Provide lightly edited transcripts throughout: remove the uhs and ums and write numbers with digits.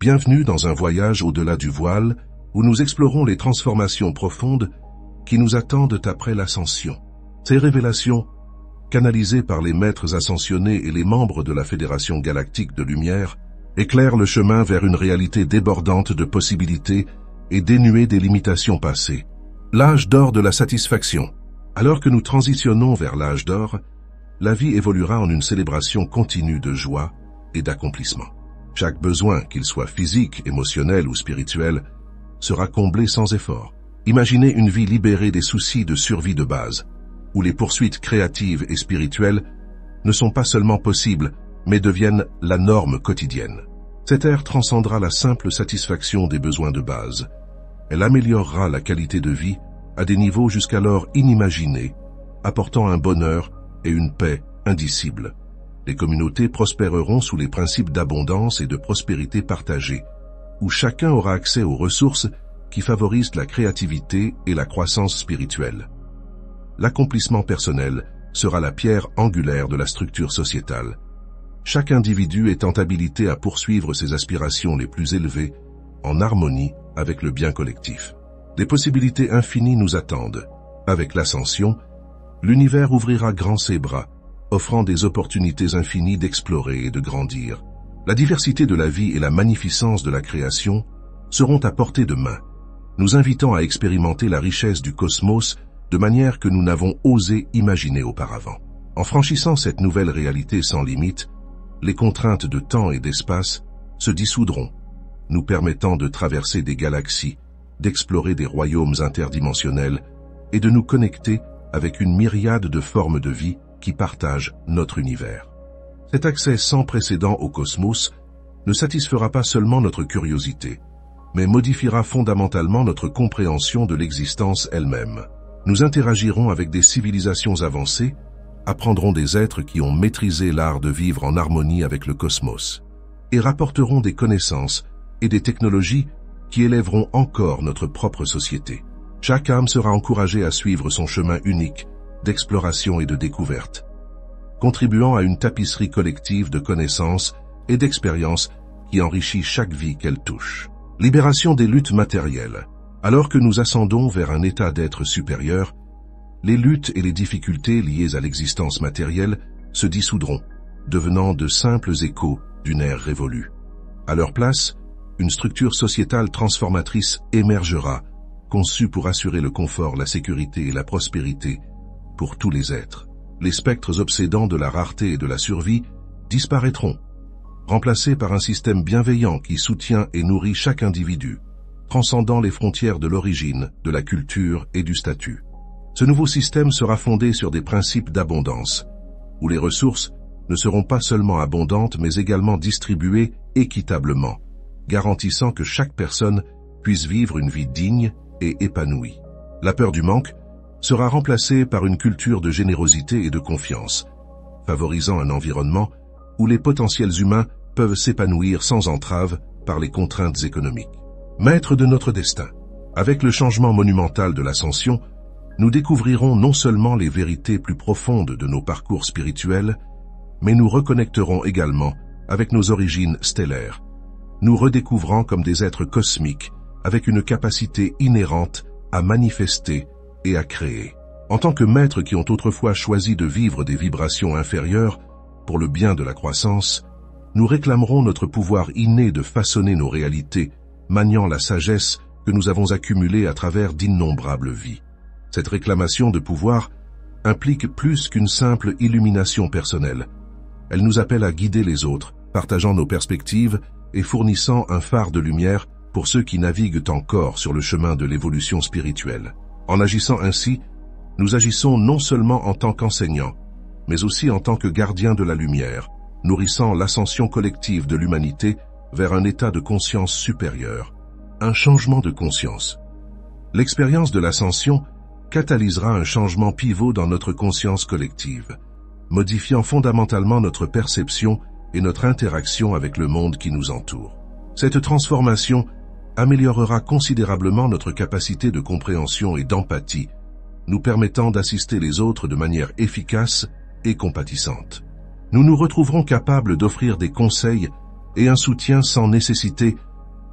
Bienvenue dans un voyage au-delà du voile, où nous explorons les transformations profondes qui nous attendent après l'ascension. Ces révélations, canalisées par les maîtres ascensionnés et les membres de la Fédération galactique de lumière, éclairent le chemin vers une réalité débordante de possibilités et dénuée des limitations passées. L'âge d'or de la satisfaction. Alors que nous transitionnons vers l'âge d'or, la vie évoluera en une célébration continue de joie et d'accomplissement. Chaque besoin, qu'il soit physique, émotionnel ou spirituel, sera comblé sans effort. Imaginez une vie libérée des soucis de survie de base, où les poursuites créatives et spirituelles ne sont pas seulement possibles, mais deviennent la norme quotidienne. Cette ère transcendra la simple satisfaction des besoins de base. Elle améliorera la qualité de vie à des niveaux jusqu'alors inimaginés, apportant un bonheur et une paix indicibles. Les communautés prospéreront sous les principes d'abondance et de prospérité partagée, où chacun aura accès aux ressources qui favorisent la créativité et la croissance spirituelle. L'accomplissement personnel sera la pierre angulaire de la structure sociétale. Chaque individu étant habilité à poursuivre ses aspirations les plus élevées, en harmonie avec le bien collectif. Des possibilités infinies nous attendent. Avec l'ascension, l'univers ouvrira grand ses bras, offrant des opportunités infinies d'explorer et de grandir. La diversité de la vie et la magnificence de la création seront à portée de main, nous invitant à expérimenter la richesse du cosmos de manière que nous n'avons osé imaginer auparavant. En franchissant cette nouvelle réalité sans limite, les contraintes de temps et d'espace se dissoudront, nous permettant de traverser des galaxies, d'explorer des royaumes interdimensionnels et de nous connecter avec une myriade de formes de vie qui partagent notre univers. Cet accès sans précédent au cosmos ne satisfera pas seulement notre curiosité, mais modifiera fondamentalement notre compréhension de l'existence elle-même. Nous interagirons avec des civilisations avancées, apprendrons des êtres qui ont maîtrisé l'art de vivre en harmonie avec le cosmos, et rapporterons des connaissances et des technologies qui élèveront encore notre propre société. Chaque âme sera encouragée à suivre son chemin unique d'exploration et de découverte, contribuant à une tapisserie collective de connaissances et d'expériences qui enrichit chaque vie qu'elle touche. Libération des luttes matérielles. Alors que nous ascendons vers un état d'être supérieur, les luttes et les difficultés liées à l'existence matérielle se dissoudront, devenant de simples échos d'une ère révolue. À leur place, une structure sociétale transformatrice émergera, conçue pour assurer le confort, la sécurité et la prospérité pour tous les êtres. Les spectres obsédants de la rareté et de la survie disparaîtront, remplacés par un système bienveillant qui soutient et nourrit chaque individu, transcendant les frontières de l'origine, de la culture et du statut. Ce nouveau système sera fondé sur des principes d'abondance, où les ressources ne seront pas seulement abondantes mais également distribuées équitablement, garantissant que chaque personne puisse vivre une vie digne et épanouie. La peur du manque sera remplacée par une culture de générosité et de confiance, favorisant un environnement où les potentiels humains peuvent s'épanouir sans entrave par les contraintes économiques. Maîtres de notre destin. Avec le changement monumental de l'ascension, nous découvrirons non seulement les vérités plus profondes de nos parcours spirituels, mais nous reconnecterons également avec nos origines stellaires, nous redécouvrant comme des êtres cosmiques avec une capacité inhérente à manifester et à créer. En tant que maîtres qui ont autrefois choisi de vivre des vibrations inférieures pour le bien de la croissance, nous réclamerons notre pouvoir inné de façonner nos réalités, maniant la sagesse que nous avons accumulée à travers d'innombrables vies. Cette réclamation de pouvoir implique plus qu'une simple illumination personnelle. Elle nous appelle à guider les autres, partageant nos perspectives et fournissant un phare de lumière pour ceux qui naviguent encore sur le chemin de l'évolution spirituelle. En agissant ainsi, nous agissons non seulement en tant qu'enseignants, mais aussi en tant que gardiens de la lumière, nourrissant l'ascension collective de l'humanité vers un état de conscience supérieur, un changement de conscience. L'expérience de l'ascension catalysera un changement pivot dans notre conscience collective, modifiant fondamentalement notre perception et notre interaction avec le monde qui nous entoure. Cette transformation améliorera considérablement notre capacité de compréhension et d'empathie, nous permettant d'assister les autres de manière efficace et compatissante. Nous nous retrouverons capables d'offrir des conseils et un soutien sans nécessiter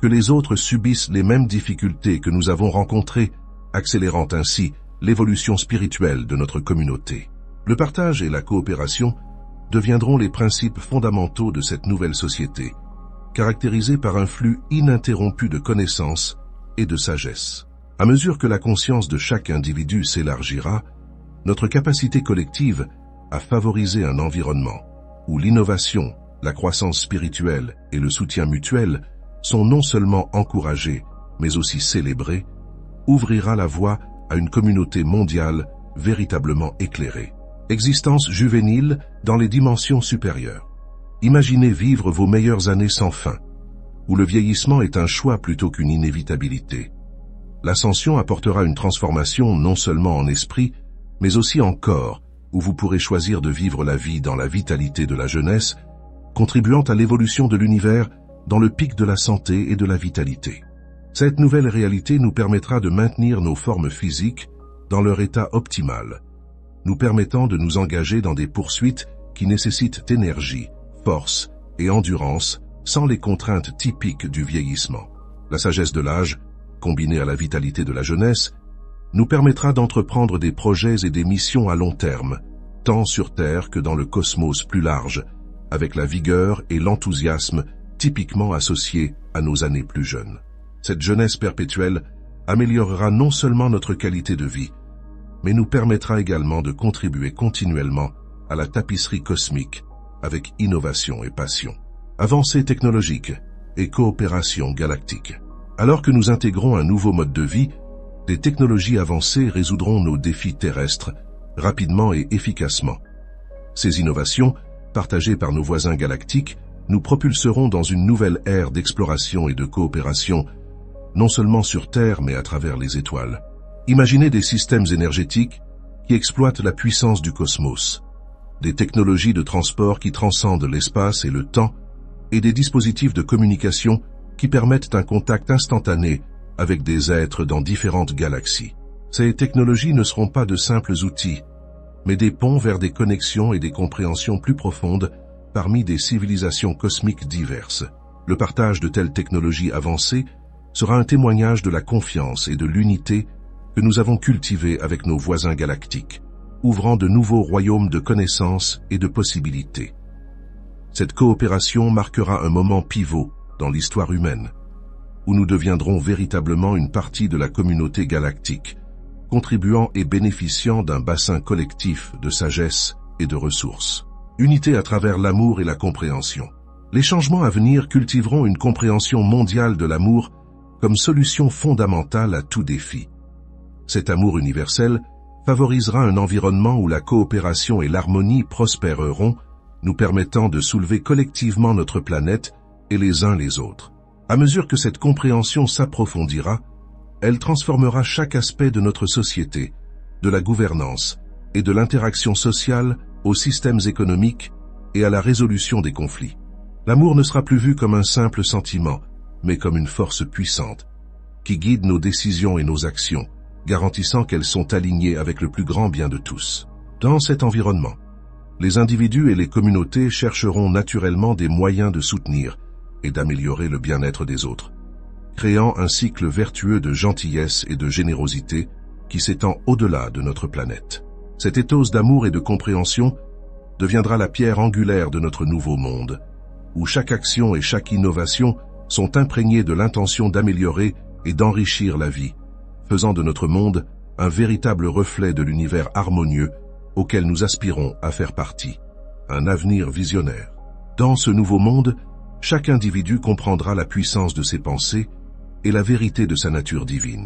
que les autres subissent les mêmes difficultés que nous avons rencontrées, accélérant ainsi l'évolution spirituelle de notre communauté. Le partage et la coopération deviendront les principes fondamentaux de cette nouvelle société, caractérisée par un flux ininterrompu de connaissances et de sagesse. À mesure que la conscience de chaque individu s'élargira, notre capacité collective à favoriser un environnement où l'innovation, la croissance spirituelle et le soutien mutuel sont non seulement encouragés, mais aussi célébrés, ouvrira la voie à une communauté mondiale véritablement éclairée. Existence juvénile dans les dimensions supérieures. Imaginez vivre vos meilleures années sans fin, où le vieillissement est un choix plutôt qu'une inévitabilité. L'ascension apportera une transformation non seulement en esprit, mais aussi en corps, où vous pourrez choisir de vivre la vie dans la vitalité de la jeunesse, contribuant à l'évolution de l'univers dans le pic de la santé et de la vitalité. Cette nouvelle réalité nous permettra de maintenir nos formes physiques dans leur état optimal, nous permettant de nous engager dans des poursuites qui nécessitent énergie, force et endurance sans les contraintes typiques du vieillissement. La sagesse de l'âge, combinée à la vitalité de la jeunesse, nous permettra d'entreprendre des projets et des missions à long terme, tant sur Terre que dans le cosmos plus large, avec la vigueur et l'enthousiasme typiquement associés à nos années plus jeunes. Cette jeunesse perpétuelle améliorera non seulement notre qualité de vie, mais nous permettra également de contribuer continuellement à la tapisserie cosmique avec innovation et passion. Avancées technologiques et coopération galactique. Alors que nous intégrons un nouveau mode de vie, des technologies avancées résoudront nos défis terrestres rapidement et efficacement. Ces innovations, partagées par nos voisins galactiques, nous propulseront dans une nouvelle ère d'exploration et de coopération, non seulement sur Terre mais à travers les étoiles. Imaginez des systèmes énergétiques qui exploitent la puissance du cosmos, des technologies de transport qui transcendent l'espace et le temps, et des dispositifs de communication qui permettent un contact instantané avec des êtres dans différentes galaxies. Ces technologies ne seront pas de simples outils, mais des ponts vers des connexions et des compréhensions plus profondes parmi des civilisations cosmiques diverses. Le partage de telles technologies avancées sera un témoignage de la confiance et de l'unité que nous avons cultivée avec nos voisins galactiques, ouvrant de nouveaux royaumes de connaissances et de possibilités. Cette coopération marquera un moment pivot dans l'histoire humaine, où nous deviendrons véritablement une partie de la communauté galactique, contribuant et bénéficiant d'un bassin collectif de sagesse et de ressources. Unité à travers l'amour et la compréhension. Les changements à venir cultiveront une compréhension mondiale de l'amour comme solution fondamentale à tout défi. Cet amour universel favorisera un environnement où la coopération et l'harmonie prospéreront, nous permettant de soulever collectivement notre planète et les uns les autres. À mesure que cette compréhension s'approfondira, elle transformera chaque aspect de notre société, de la gouvernance et de l'interaction sociale aux systèmes économiques et à la résolution des conflits. L'amour ne sera plus vu comme un simple sentiment, mais comme une force puissante, qui guide nos décisions et nos actions, garantissant qu'elles sont alignées avec le plus grand bien de tous. Dans cet environnement, les individus et les communautés chercheront naturellement des moyens de soutenir et d'améliorer le bien-être des autres, créant un cycle vertueux de gentillesse et de générosité qui s'étend au-delà de notre planète. Cet ethos d'amour et de compréhension deviendra la pierre angulaire de notre nouveau monde, où chaque action et chaque innovation sont imprégnées de l'intention d'améliorer et d'enrichir la vie, faisant de notre monde un véritable reflet de l'univers harmonieux auquel nous aspirons à faire partie. Un avenir visionnaire. Dans ce nouveau monde, chaque individu comprendra la puissance de ses pensées et la vérité de sa nature divine.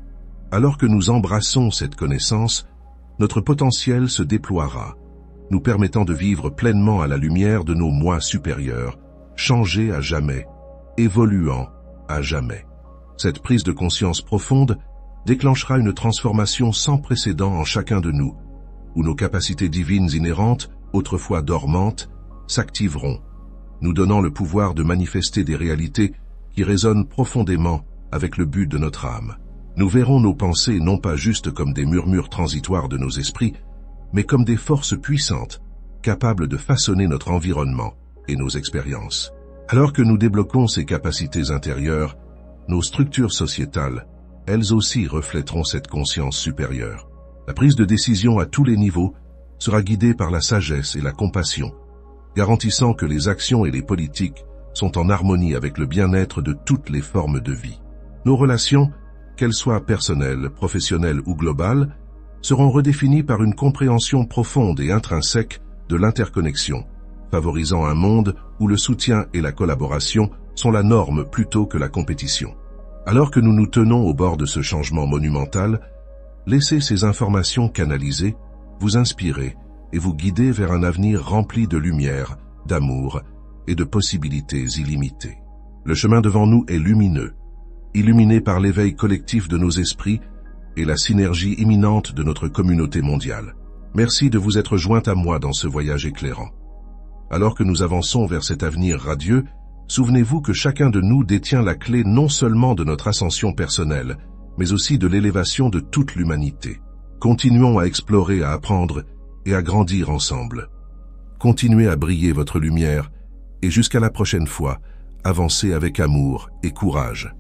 Alors que nous embrassons cette connaissance, notre potentiel se déploiera, nous permettant de vivre pleinement à la lumière de nos moi supérieurs, changés à jamais, évoluant à jamais. Cette prise de conscience profonde déclenchera une transformation sans précédent en chacun de nous, où nos capacités divines inhérentes, autrefois dormantes, s'activeront, nous donnant le pouvoir de manifester des réalités qui résonnent profondément avec le but de notre âme. Nous verrons nos pensées non pas juste comme des murmures transitoires de nos esprits, mais comme des forces puissantes, capables de façonner notre environnement et nos expériences. Alors que nous débloquons ces capacités intérieures, nos structures sociétales, elles aussi reflèteront cette conscience supérieure. La prise de décision à tous les niveaux sera guidée par la sagesse et la compassion, garantissant que les actions et les politiques sont en harmonie avec le bien-être de toutes les formes de vie. Nos relations, qu'elles soient personnelles, professionnelles ou globales, seront redéfinies par une compréhension profonde et intrinsèque de l'interconnexion, favorisant un monde où le soutien et la collaboration sont la norme plutôt que la compétition. Alors que nous nous tenons au bord de ce changement monumental, laissez ces informations canalisées, vous inspirer et vous guider vers un avenir rempli de lumière, d'amour et de possibilités illimitées. Le chemin devant nous est lumineux, illuminé par l'éveil collectif de nos esprits et la synergie imminente de notre communauté mondiale. Merci de vous être joint à moi dans ce voyage éclairant. Alors que nous avançons vers cet avenir radieux, souvenez-vous que chacun de nous détient la clé non seulement de notre ascension personnelle, mais aussi de l'élévation de toute l'humanité. Continuons à explorer, à apprendre et à grandir ensemble. Continuez à briller votre lumière et jusqu'à la prochaine fois, avancez avec amour et courage.